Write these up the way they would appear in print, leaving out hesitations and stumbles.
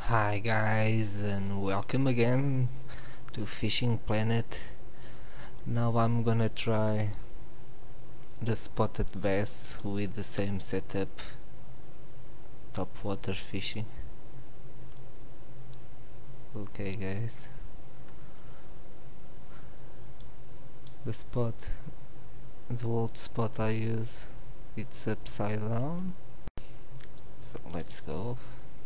Hi guys, and welcome again to Fishing Planet. Now I'm gonna try the spotted bass with the same setup, top water fishing. Okay guys, the spot, the old spot I use, it's upside down, so let's go.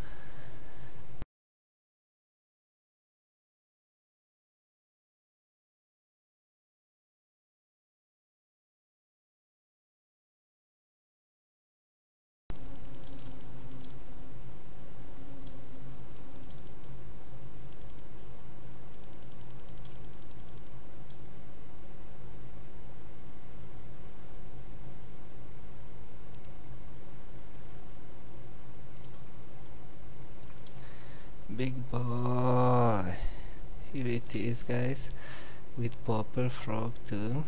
Big boy, here it is guys, with popper frog too.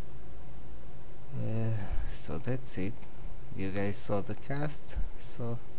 So that's it. You guys saw the cast, so